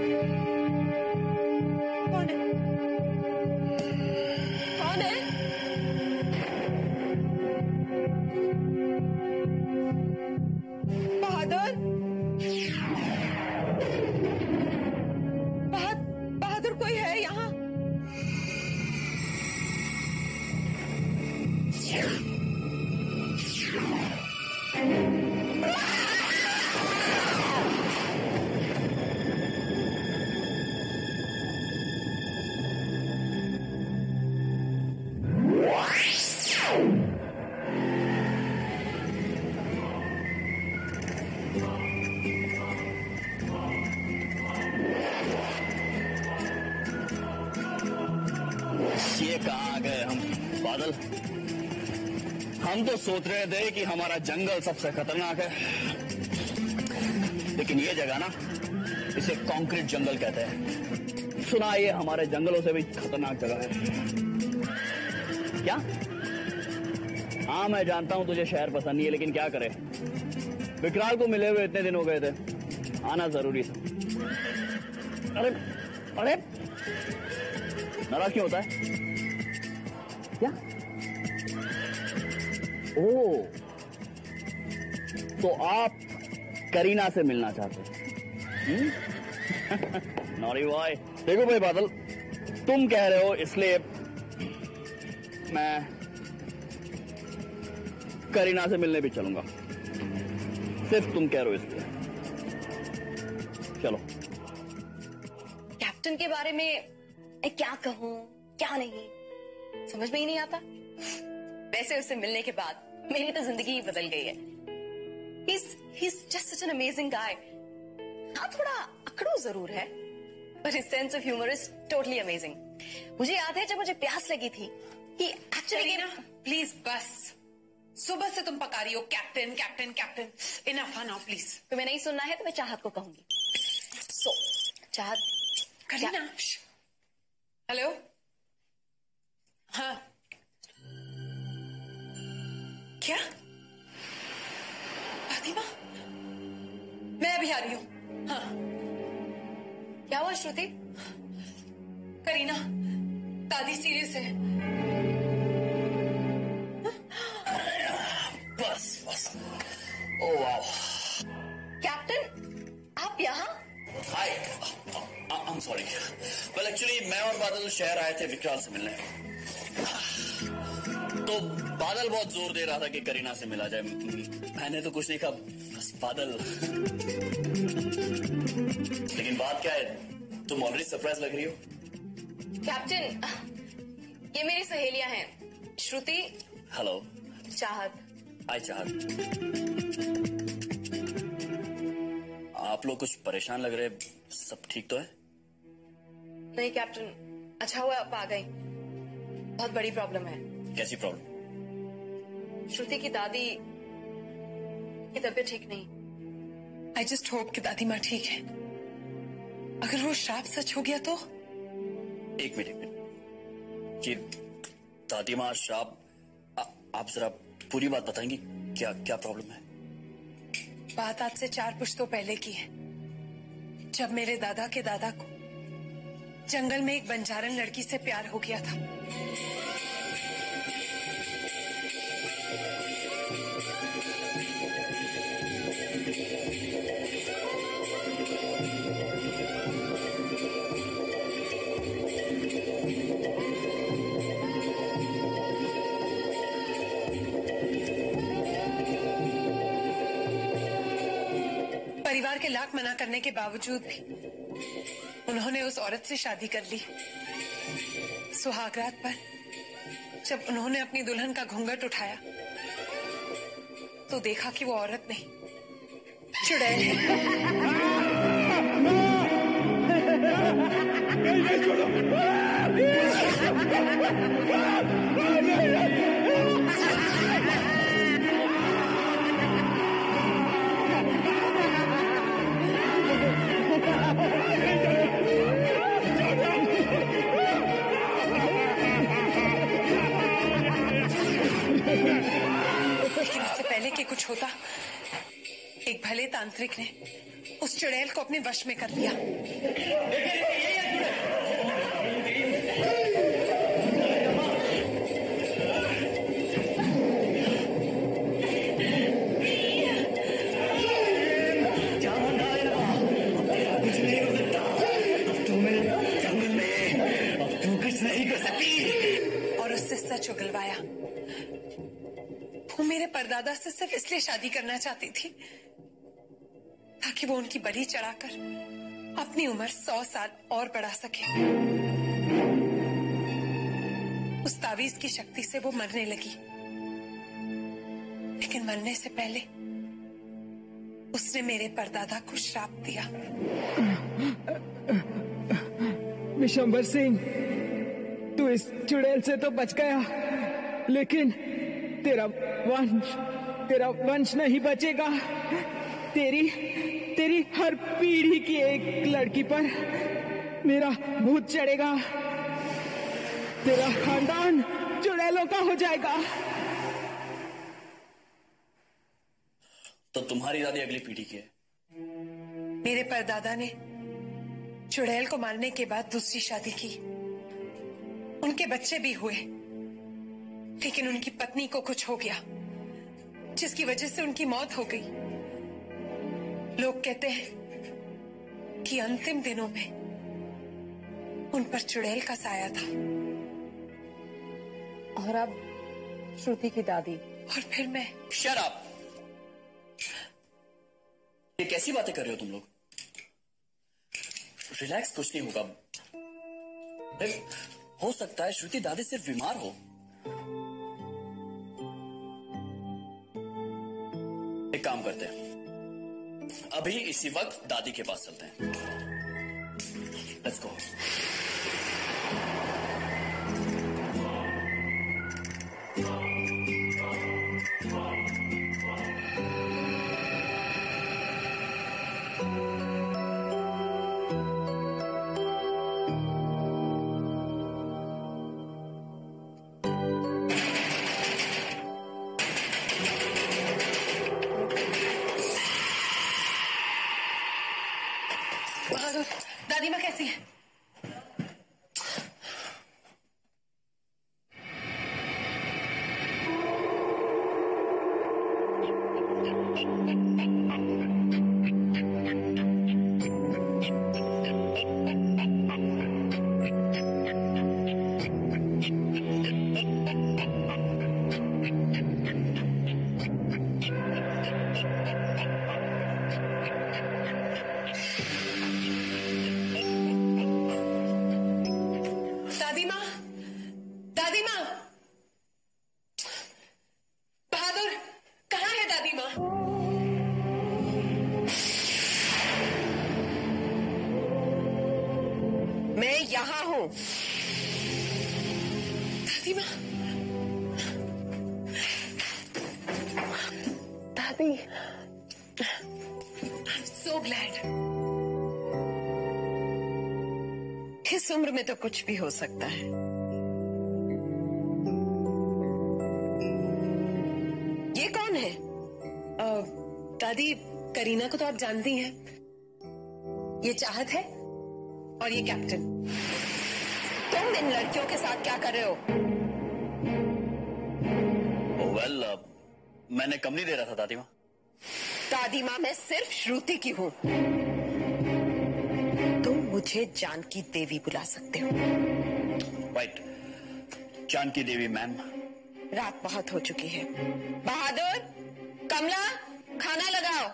कौन है? कौन है? बहादुर, बहादुर कोई है यहाँ? ये कहाँ आ गए हम बादल? हम तो सोच रहे थे कि हमारा जंगल सबसे खतरनाक है, लेकिन ये जगह ना, इसे कंक्रीट जंगल कहते हैं। सुना ये हमारे जंगलों से भी खतरनाक जगह है। क्या? हाँ मैं जानता हूं तुझे शहर पसंद नहीं है, लेकिन क्या करे, विकराल को मिले हुए इतने दिन हो गए थे, आना जरूरी था। अरे अरे नाराज क्यों होता है? क्या? ओह, तो आप करीना से मिलना चाहते हैं? Naughty boy. देखो भाई बादल, तुम कह रहे हो इसलिए मैं करीना से मिलने भी चलूंगा। सिर्फ तुम कह रहे हो इसलिए। चलो। कैप्टन के बारे में मैं क्या कहूं क्या नहीं समझ में ही नहीं आता। वैसे उससे मिलने के बाद मेरी तो जिंदगी ही बदल गई है। He's just such an amazing guy. हाँ थोड़ा अकड़ू जरूर है, but his sense of humor is totally amazing. मुझे याद है जब मुझे प्यास लगी थी कि एक्चुअली प्लीज बस, सुबह से तुम पका रही हो captain captain captain. Enough now please. तुम्हें नहीं सुनना है तो मैं चाहत को कहूंगी। सो चाहत। करीना। हेलो। हाँ क्या? फातिमा, मैं अभी आ रही हूँ। हाँ क्या हुआ श्रुति? करीना, दादी सीरियस है। बस बस। ओ वाह। कैप्टन आप यहाँ? Hi, I am sorry. Well actually मैं और बादल शहर आए थे विकराल से मिलने, तो बादल बहुत जोर दे रहा था कि करीना से मिला जाए। मैंने तो कुछ नहीं कहा, बस बादल। लेकिन बात क्या है, तुम ऑलरेडी सरप्राइज लग रही हो। कैप्टन, ये मेरी सहेलियां हैं, श्रुति। हेलो। चाहत। हाय चाहत। आप लोग कुछ परेशान लग रहे, सब ठीक तो है? नहीं कैप्टन, अच्छा हुआ आप आ गई। बहुत बड़ी प्रॉब्लम है। कैसी प्रॉब्लम? श्रुति की दादी की तबीयत ठीक नहीं। आई जस्ट होप कि दादी माँ ठीक है। अगर वो श्राप सच हो गया तो? एक मिनट कि दादी माँ श्राप, आप जरा पूरी बात बताएंगी, क्या क्या प्रॉब्लम है? बात आज से 4 पुश्तों पहले की है, जब मेरे दादा के दादा को जंगल में एक बंजारन लड़की से प्यार हो गया था। परिवार के लाख मना करने के बावजूद भी उन्होंने उस औरत से शादी कर ली। सुहागरात पर जब उन्होंने अपनी दुल्हन का घूंघट उठाया तो देखा कि वो औरत नहीं, चुड़ैल है। लेकिन इससे पहले कि कुछ होता, एक भले तांत्रिक ने उस चुड़ैल को अपने वश में कर लिया। और उससे सच उगलवाया। वो मेरे परदादा से सिर्फ इसलिए शादी करना चाहती थी ताकि वो उनकी बलि चढ़ाकर अपनी उम्र 100 साल और बढ़ा सके। उस तावीज की शक्ति से वो मरने लगी, लेकिन मरने से पहले उसने मेरे परदादा को श्राप दिया। विशंबर सिंह, तू इस चुड़ैल से तो बच गया, लेकिन तेरा वंश नहीं बचेगा। तेरी हर पीढ़ी की एक लड़की पर मेरा भूत चढ़ेगा। तेरा खानदान चुड़ैलों का हो जाएगा। तो तुम्हारी दादी अगली पीढ़ी की है? मेरे परदादा ने चुड़ैल को मारने के बाद दूसरी शादी की। उनके बच्चे भी हुए, लेकिन उनकी पत्नी को कुछ हो गया जिसकी वजह से उनकी मौत हो गई। लोग कहते हैं कि अंतिम दिनों में उन पर चुड़ैल का साया था। और अब श्रुति की दादी। और फिर मैं। Shut up! ये कैसी बातें कर रहे हो तुम लोग? रिलैक्स, कुछ नहीं होगा। हो सकता है श्रुति दादी सिर्फ बीमार हो। एक काम करते हैं, अभी इसी वक्त दादी के पास चलते हैं। Let's go. दादी माँ कैसी है? दादी माँ, बहादुर कहाँ है दादी माँ? मैं यहाँ हूँ। दादी माँ, दादी, I'm so glad. इस उम्र में तो कुछ भी हो सकता है। ये कौन है? दादी, करीना को तो आप जानती हैं। ये चाहत है और ये कैप्टन। तुम इन लड़कियों के साथ क्या कर रहे हो? वेल, मैंने कम नहीं दे रहा था दादी माँ। दादी माँ, मैं सिर्फ श्रुति की हूँ। तुम मुझे जानकी देवी बुला सकते हो। Right, Janki Devi ma'am. रात बहुत हो चुकी है। बहादुर, कमला, खाना लगाओ।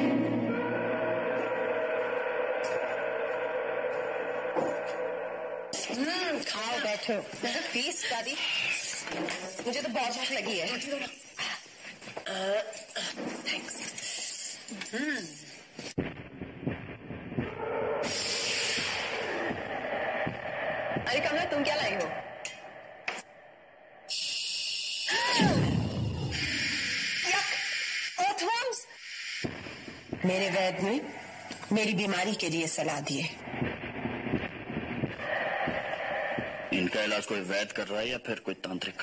खाओ, बैठो। प्लीज दादी, मुझे तो बहुत भूख लगी है। थैंक्स। अरे कमला, तुम क्या लाई हो? Earthworms? मेरे वैद्य ने मेरी बीमारी के लिए सलाह दी है। इनका इलाज कोई वैद्य कर रहा है या फिर कोई तांत्रिक?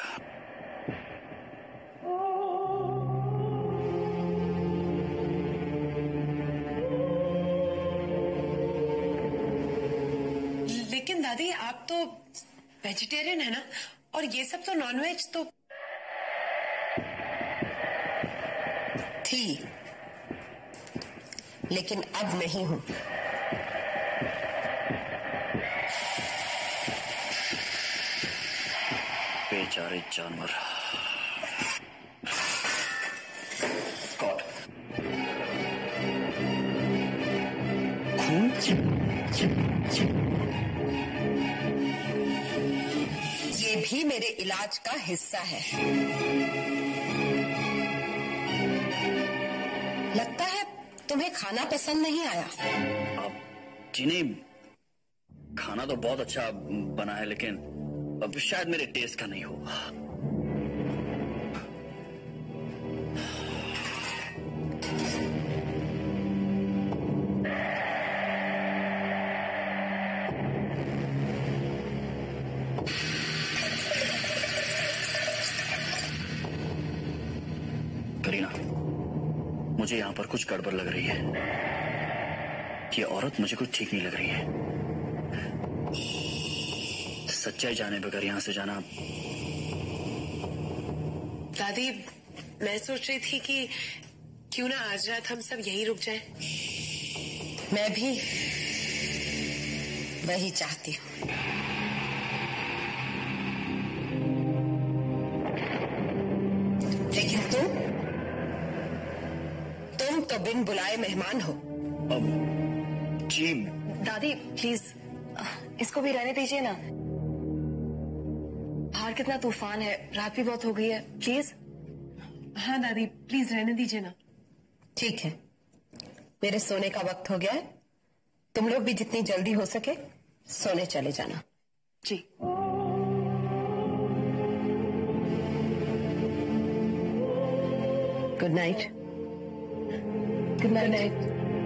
दादी आप तो वेजिटेरियन है ना, और ये सब तो नॉनवेज तो थी, लेकिन अब नहीं हूं। बेचारे जानवर। गॉड। ये भी मेरे इलाज का हिस्सा है। लगता है तुम्हें खाना पसंद नहीं आया। जी नहीं, खाना तो बहुत अच्छा बना है, लेकिन अब शायद मेरे टेस्ट का नहीं होगा। करीना, मुझे यहां पर कुछ गड़बड़ लग रही है। ये औरत मुझे कुछ ठीक नहीं लग रही है। सच्चाई जाने बगैर यहां से जाना। दादी मैं सोच रही थी कि क्यों ना आज रात हम सब यहीं रुक जाएं। मैं भी वही चाहती हूँ। लेकिन तुम तो बिन बुलाए मेहमान हो। अब जी दादी प्लीज इसको भी रहने दीजिए ना। बाहर कितना तूफान है, रात भी बहुत हो गई है, प्लीज। हाँ दादी प्लीज रहने दीजिए ना। ठीक है, मेरे सोने का वक्त हो गया है। तुम लोग भी जितनी जल्दी हो सके सोने चले जाना। जी। Good night. Good night.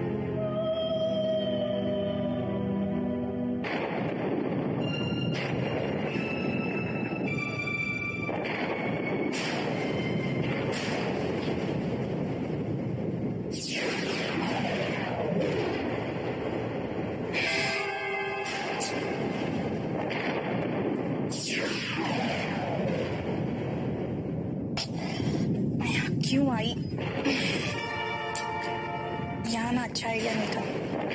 क्यों आई? यहाँ ना अच्छा आइडिया नहीं था।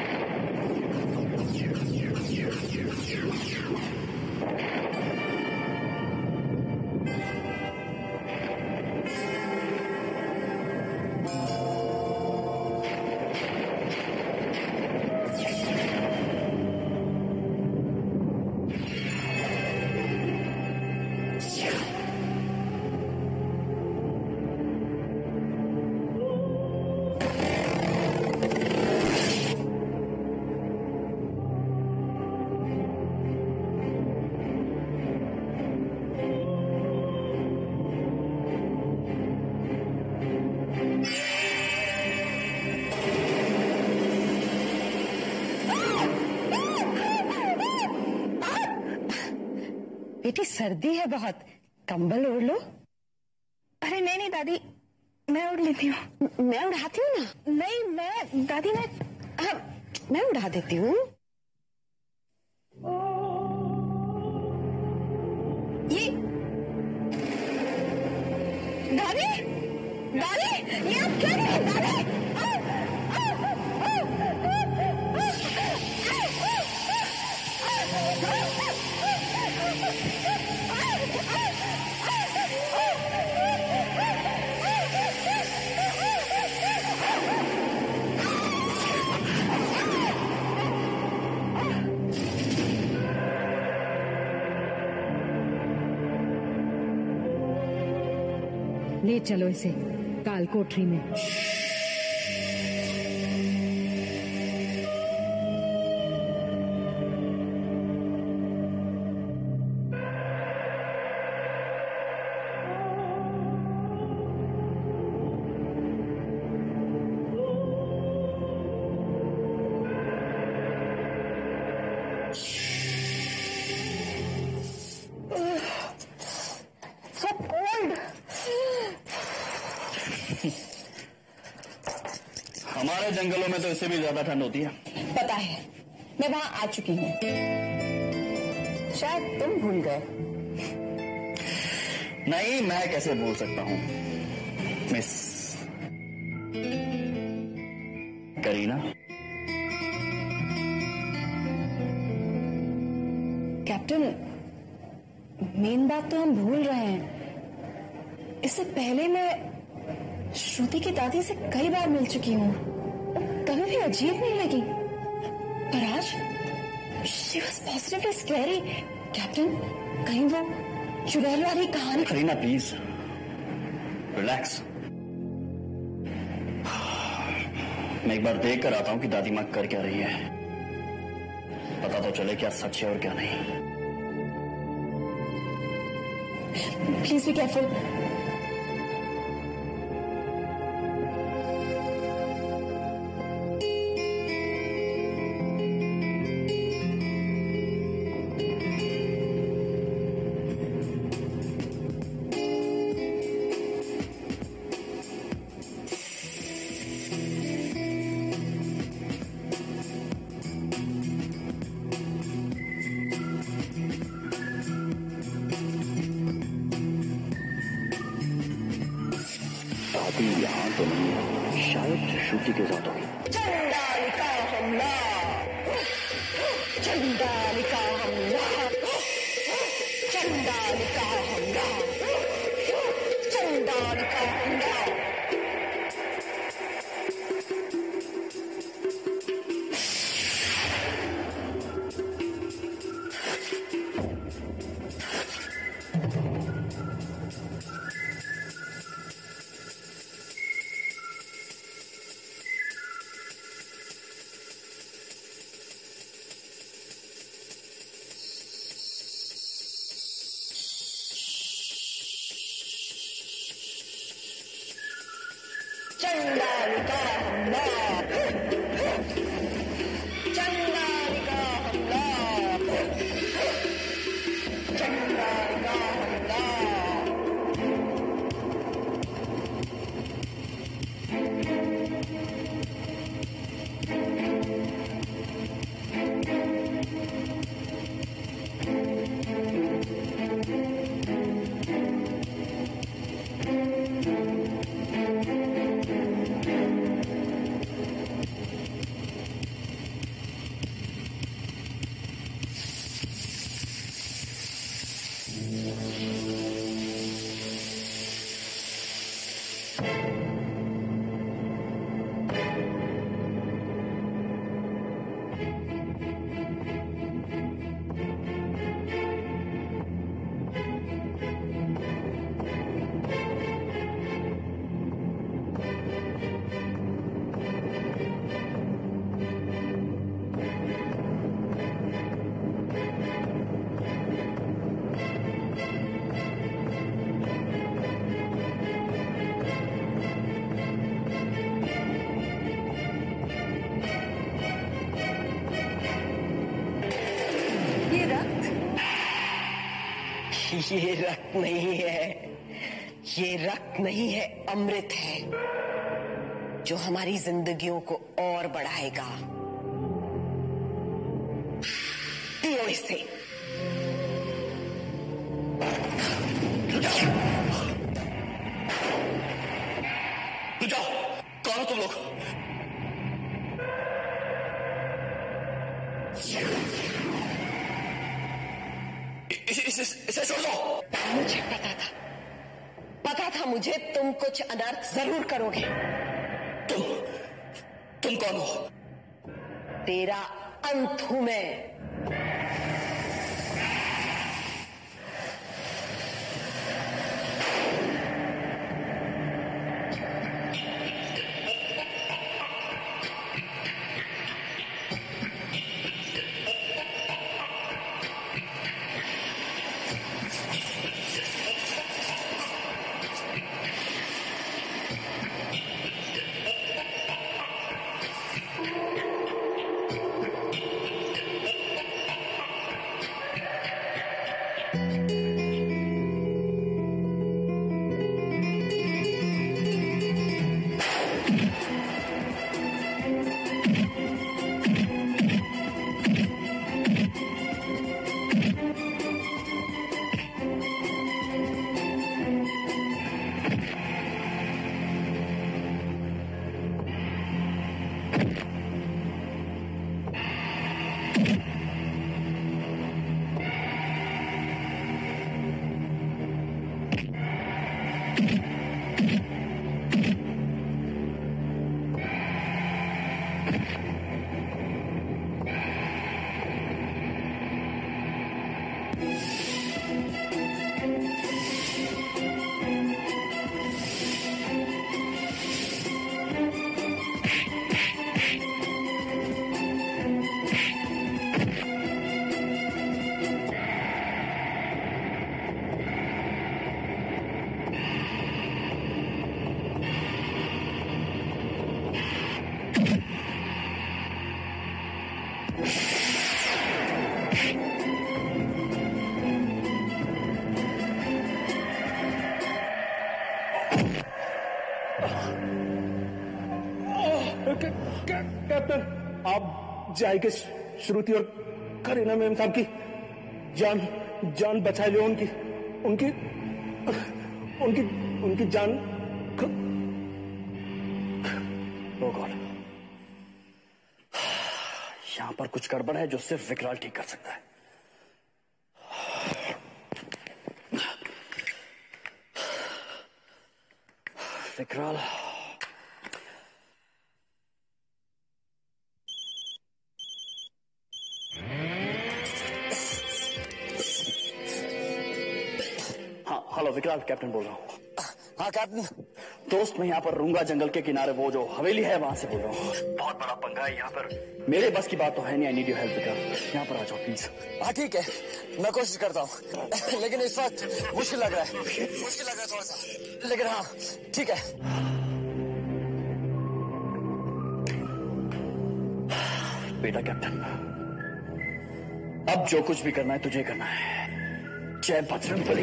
बेटी सर्दी है बहुत, कंबल ओढ़ लो। अरे नहीं नहीं दादी, मैं उड़ लेती हूँ। मैं उड़ाती हूँ ना। नहीं मैं दादी मैं उड़ा देती हूँ। ये दादी दादी ये आप क्या कर रहे हैं दादी? ले चलो इसे काल कोठरी में। हमारे जंगलों में तो इससे भी ज्यादा ठंड होती है। पता है, मैं वहां आ चुकी हूँ। शायद तुम भूल गए। नहीं, मैं कैसे भूल सकता हूं मिस करीना। कैप्टन, मेन बात तो हम भूल रहे हैं। इससे पहले मैं श्रुति की दादी से कई बार मिल चुकी हूँ, कभी भी अजीब नहीं लगी। पर आज she was positively scary। Captain, कहीं वो चुड़ैल वाली कहानी। Kareena please relax. मैं एक बार देख कर आता हूं कि दादी माँ कर क्या रही है, पता तो चले क्या सच है और क्या नहीं। Please be careful. यहाँ तो नहीं है, शायद श्रुति के साथ होगी। चंडालिका हमला, चंडालिका हमला, चंडालिका हमला, चंडालिका हमला। चंडालिका हमला, चंडालिका हमला, चंडालिका हमला। ये रक्त नहीं है, ये रक्त नहीं है, अमृत है जो हमारी जिंदगियों को और बढ़ाएगा। पियो इसे। जाओ, कौन हो तुम लोग? इसे छोड़ दो। मुझे पता था मुझे तुम कुछ अनर्थ जरूर करोगे। तुम कौन हो? तेरा अंत हूं मैं। कैप्टन, आप जाएंगे श्रुति और करीना मैम साहब की जान बचा लो। उनकी जान। ओ गॉड, यहां पर कुछ गड़बड़ है जो सिर्फ विकराल ठीक कर सकता है। विकराल, हेलो विकराल, कैप्टन बोल रहा हूँ। हाँ कैप्टन। दोस्त, मैं यहाँ पर रूंगा जंगल के किनारे वो जो हवेली है वहां से बोल रहा हूँ। बहुत बड़ा पंगा है यहाँ पर, मेरे बस की बात तो है नहीं। आई नीड योर हेल्प विकराल, यहाँ पर आ जाओ प्लीज। हाँ ठीक है, मैं कोशिश करता हूँ, लेकिन इस वक्त मुश्किल लग रहा है थोड़ा सा, लेकिन हाँ ठीक है। बेटा कैप्टन, अब जो कुछ भी करना है तुझे करना है। जय बजरंगबली।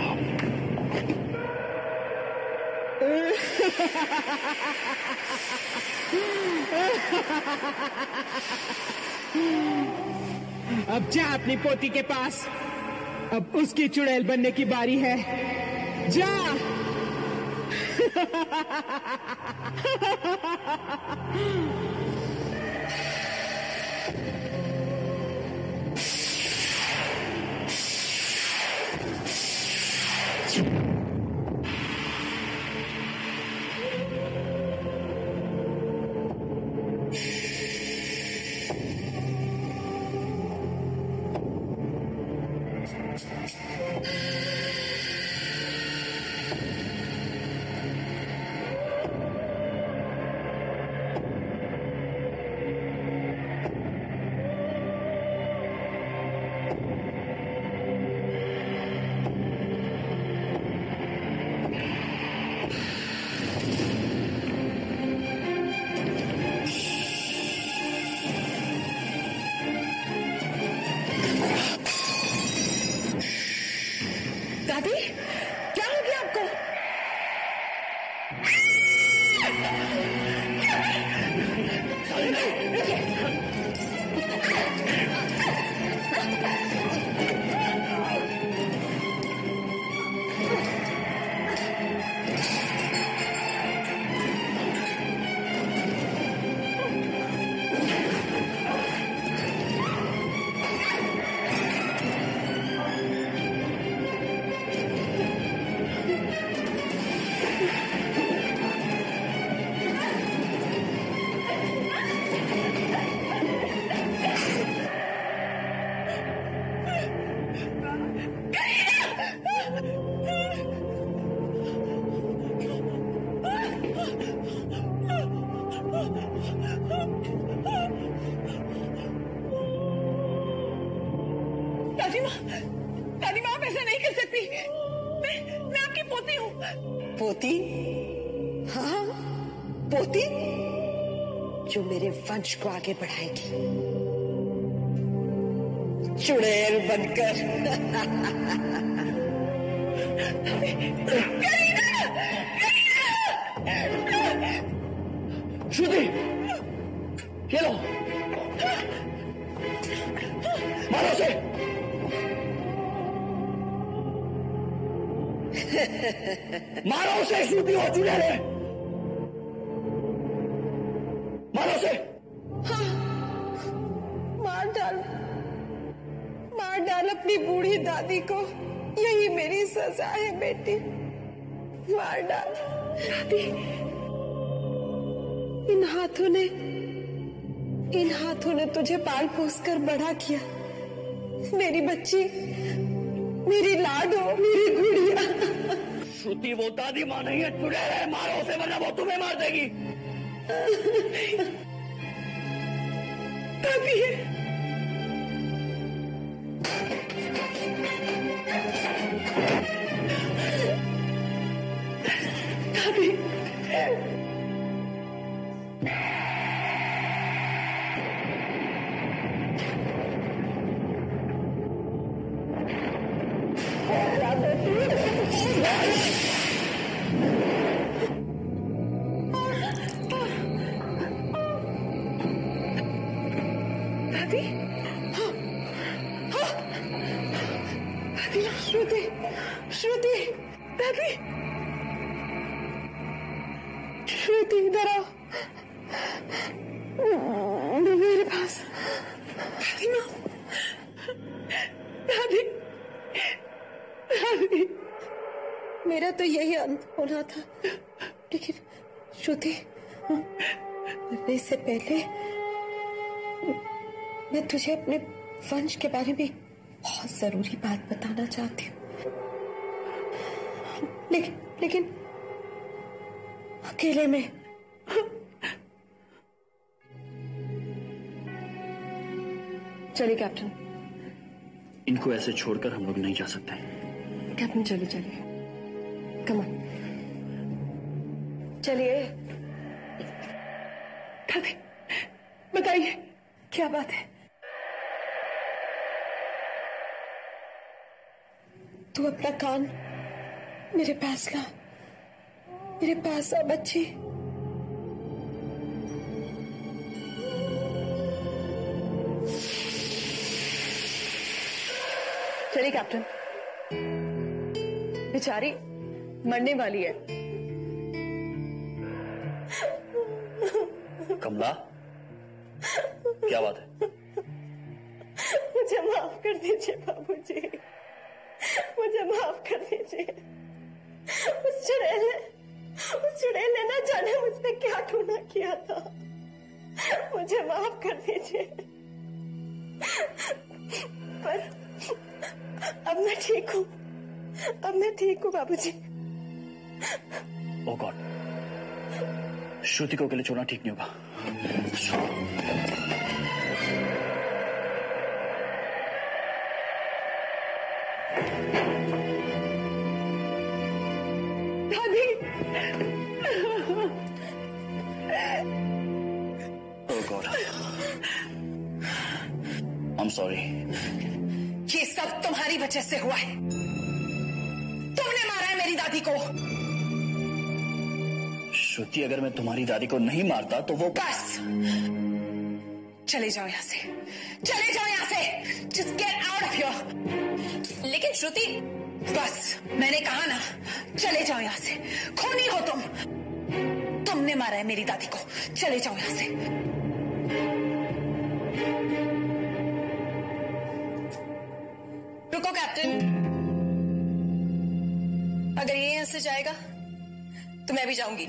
अब जा अपनी पोती के पास, अब उसकी चुड़ैल बनने की बारी है। जा। दादी, क्या हो गया आपको? दादी माँ, आप ऐसा नहीं कर सकती। मैं आपकी पोती हूँ। पोती? हाँ, पोती जो मेरे वंश को आगे बढ़ाएगी, चुड़ैल बनकर। श्रुति, ये लो, मारो उसे। मारो उसे, श्रुति हो चुड़ैल है, मारो उसे। अपनी बूढ़ी दादी को, यही मेरी सजा है बेटी, मार डाल। दादी, इन हाथों ने तुझे पाल पोस कर बड़ा किया, मेरी बच्ची, मेरी लाडो, मेरी गुड़िया। श्रुति वो दादी माँ नहीं है, चुड़ैल है, मारो उसे वरना वो तुम्हें मार देगी। दादी, श्रुति इधर आओ, मेरे पास। दादी, मेरा तो यही अंत होना था, लेकिन श्रुति, मरने से पहले मैं तुझे अपने वंश के बारे में बहुत जरूरी बात बताना चाहती हूँ, लेकिन अकेले में। चलिए कैप्टन। इनको ऐसे छोड़कर हम लोग नहीं जा सकते। कैप्टन चलिए, कम ऑन, चलिए। दादी, बताइए क्या बात है? तू अपना कान मेरे पास ला, मेरे पास आ बच्ची। चलिए कैप्टन, बेचारी मरने वाली है। कमला, क्या बात है? मुझे माफ कर दीजिए बाबूजी, मुझे माफ कर दीजिए। उस चुड़ैल ने ना जाने मुझ पे क्या टूना किया था, मुझे माफ कर दीजिए। पर अब मैं ठीक हूँ, बाबूजी। ओह गॉड, श्रुति को अकेले छोड़ना ठीक नहीं होगा। दादी, oh God, I am sorry. ये सब तुम्हारी वजह से हुआ है। तुमने मारा है मेरी दादी को। श्रुति, अगर मैं तुम्हारी दादी को नहीं मारता तो वो। बस चले जाओ यहाँ से, चले जाओ यहाँ से। Just get out of here। लेकिन श्रुति, बस मैंने कहा ना, चले जाओ यहाँ से। खूनी हो तुमने मारा है मेरी दादी को। चले जाओ यहाँ से। रुको कैप्टन, अगर ये यहाँ से जाएगा तो मैं भी जाऊंगी।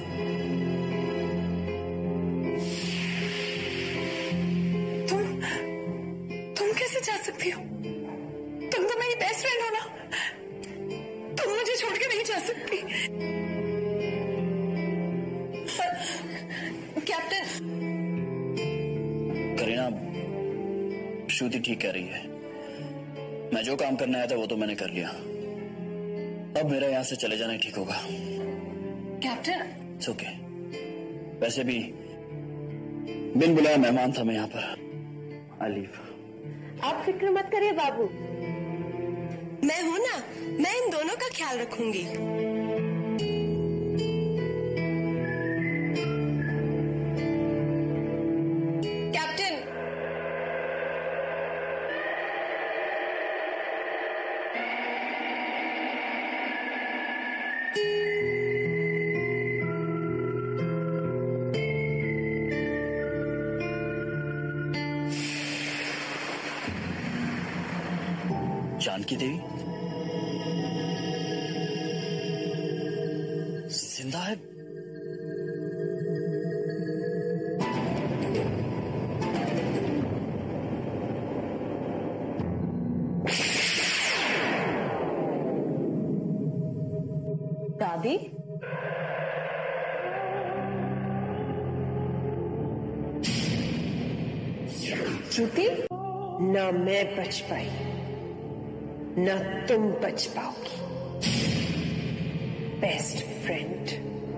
तुम कैसे जा सकती हो? तुम तो मेरी बेस्ट फ्रेंड हो ना, तुम मुझे छोड़ के नहीं जा सकती। कैप्टन। करीना, श्रुति ठीक कह रही है। मैं जो काम करने आया था वो तो मैंने कर लिया। अब मेरा यहाँ से चले जाना ठीक होगा। Captain, it's okay. वैसे भी बिन बुलाया मेहमान था मैं यहाँ पर। I leave. आप फिक्र मत करिए बाबू, मैं हूं ना, मैं इन दोनों का ख्याल रखूंगी। कैप्टन, जानकी देवी जिंदा है? दादी, श्रुति, ना मैं बच पाई, ना तुम बच पाओगी। Best friend.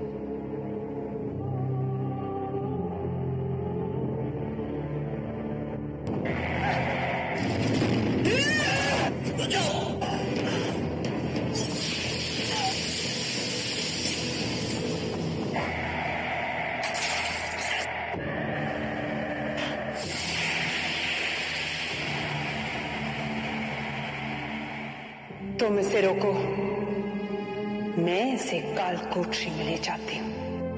तुम इसे रोको, मैं इसे कालकोठरी में ले जाती हूँ।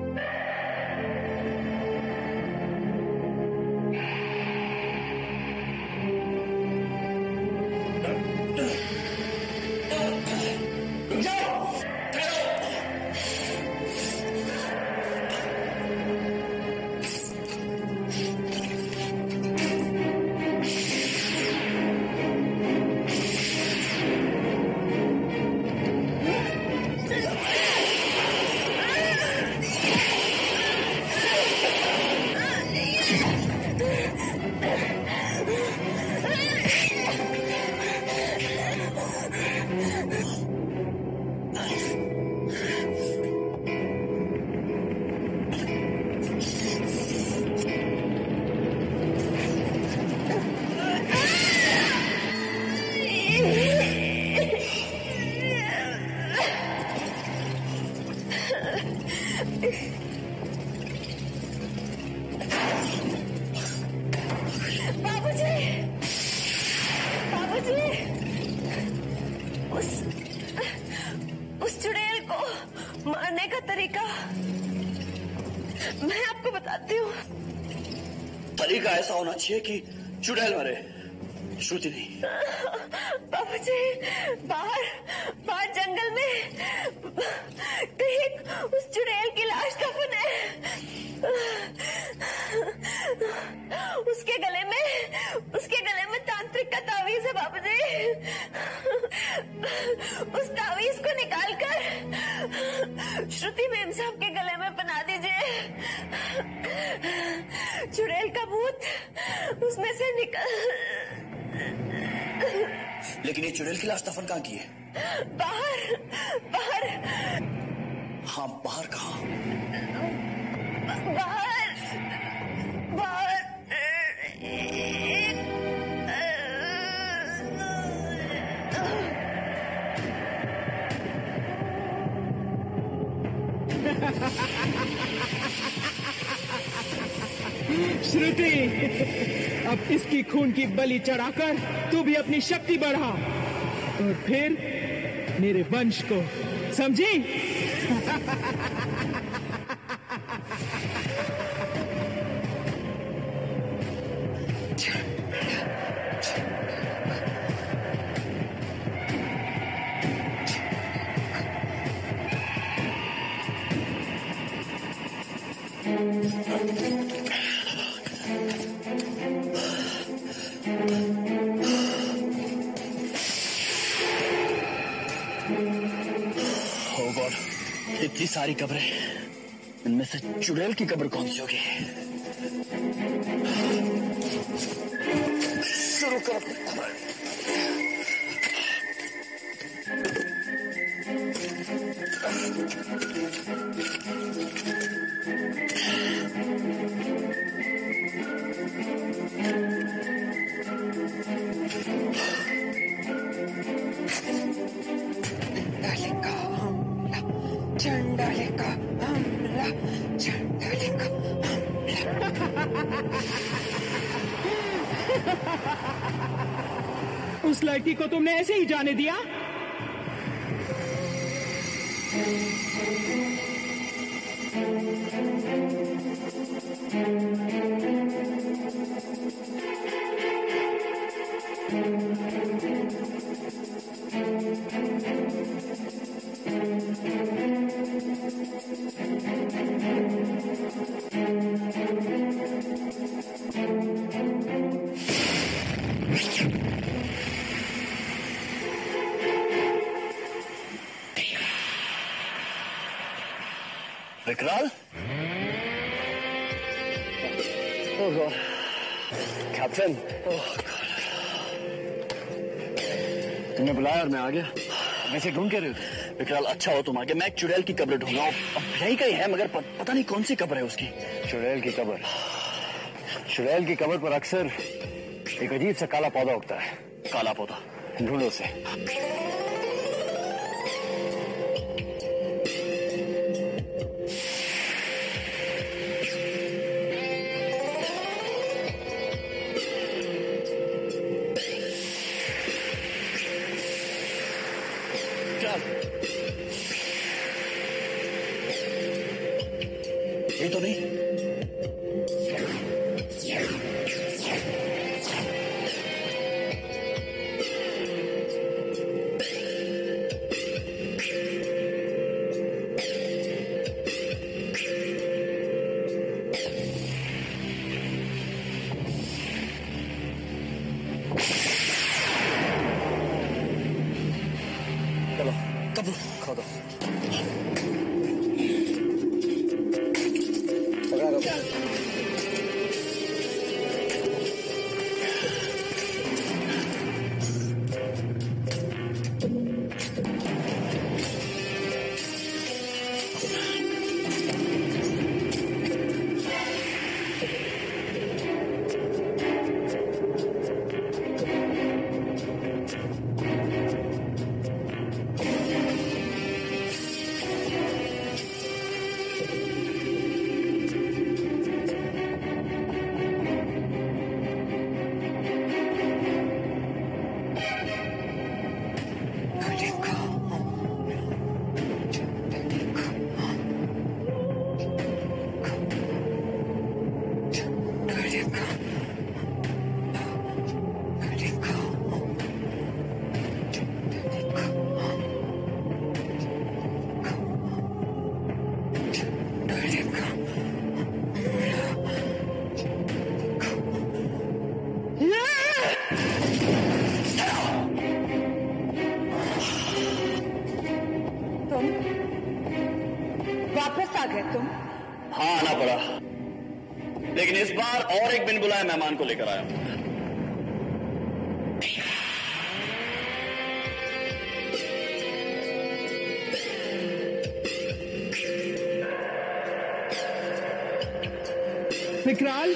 उस चुड़ैल को मारने का तरीका मैं आपको बताती हूँ। तरीका ऐसा होना चाहिए कि चुड़ैल मरे, श्रुति नहीं। बाबूजी, बाहर बाहर जंगल में कहीं उस चुड़ैल की लाश दफन है। उसके गले में तांत्रिक का तावीज है बाबूजी। उस तावीज को निकालकर श्रुति मेम साहब के गले में बना दीजिए। चुड़ैल का भूत उसमें से निकल। लेकिन ये चुड़ैल की लाश दफन कहाँ की है? बाहर बाहर। हाँ, बाहर कहाँ? बाहर बाहर। श्रुति, अब इसकी खून की बलि चढ़ाकर तू भी अपनी शक्ति बढ़ा और फिर मेरे वंश को, समझी? Oh God, इतनी सारी कब्रें, इनमें से चुड़ैल की कब्र कौन सी होगी? शुरू करो। चंडालिका हमला, चंडालिका हमला। उस लड़की को तुमने ऐसे ही जाने दिया? विकराल? ओह गॉड कैप्टन, तुमने बुलाया और मैं आ गया। वैसे ढूंढ के रहे हो? विकराल अच्छा हो तुम आगे, मैं एक चुड़ैल की कब्र ढूंढ रहा हूँ। अब यही कहीं है मगर पता नहीं कौन सी कब्र है उसकी। चुड़ैल की कब्र? चुड़ैल की कब्र पर अक्सर एक अजीब सा काला पौधा उगता है। काला पौधा? ढूंढो उसे। ये तो नहीं। चलो कब्र खोदो। वापस आ गए तुम? हाँ आना पड़ा, लेकिन इस बार और एक बिन बुलाए मेहमान को लेकर आया हूं। विकराल,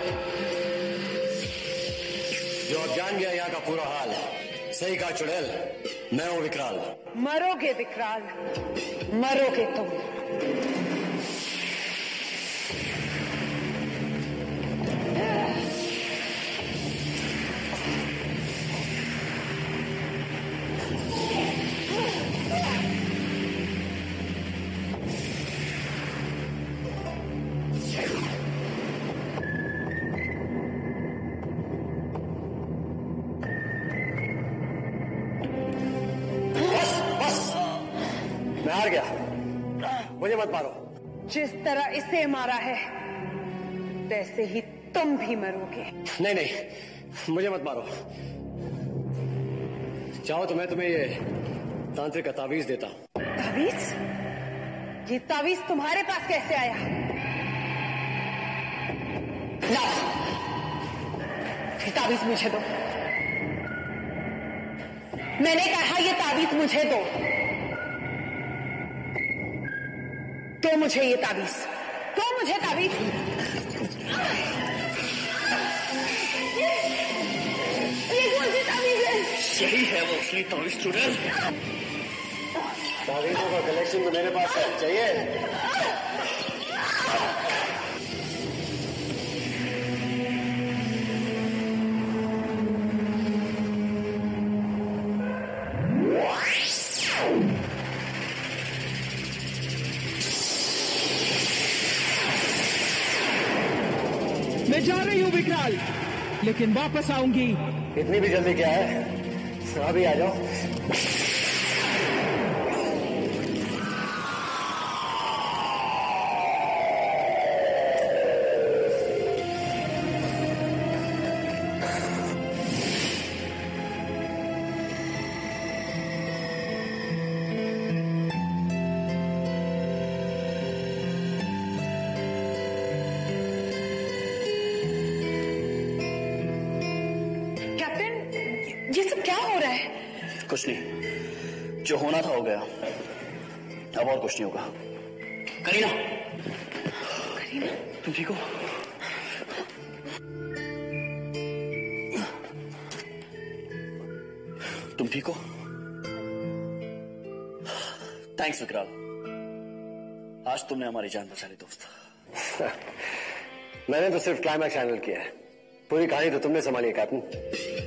जो अब जान गया यहाँ का पूरा हाल, सही कहा चुड़ैल, मैं हूं विकराल। मरोगे विकराल, मरोगे तुम। मैं हार गया, मुझे मत मारो। जिस तरह इसे मारा है वैसे ही तुम भी मरोगे। नहीं नहीं, मुझे मत मारो। चाहो तो मैं तुम्हें ये तांत्रिक का तावीज देता हूं। तावीज? ये तावीज तुम्हारे पास कैसे आया? लाओ, ये तावीज मुझे दो। मैंने कहा ये तावीज मुझे दो। तो मुझे ये तावीज, तो मुझे तावीज। ये कौन सी तावीज है? यही है वो असली तावीज चुड़ैल। तावीजों का कलेक्शन तो मेरे पास है, चाहिए? मैं जा रही हूँ विकराल, लेकिन वापस आऊंगी। इतनी भी जल्दी क्या है, अभी आ जाओ। कुछ नहीं, जो होना था हो गया, अब और कुछ नहीं होगा। करीना, करीना, तुम ठीक हो? तुम ठीक हो? थैंक्स विकराल, आज तुमने हमारी जान बचा ली दोस्त। मैंने तो सिर्फ क्लाइमैक्स हैंडल किया है, पूरी कहानी तो तुमने संभाली है कैप्टन।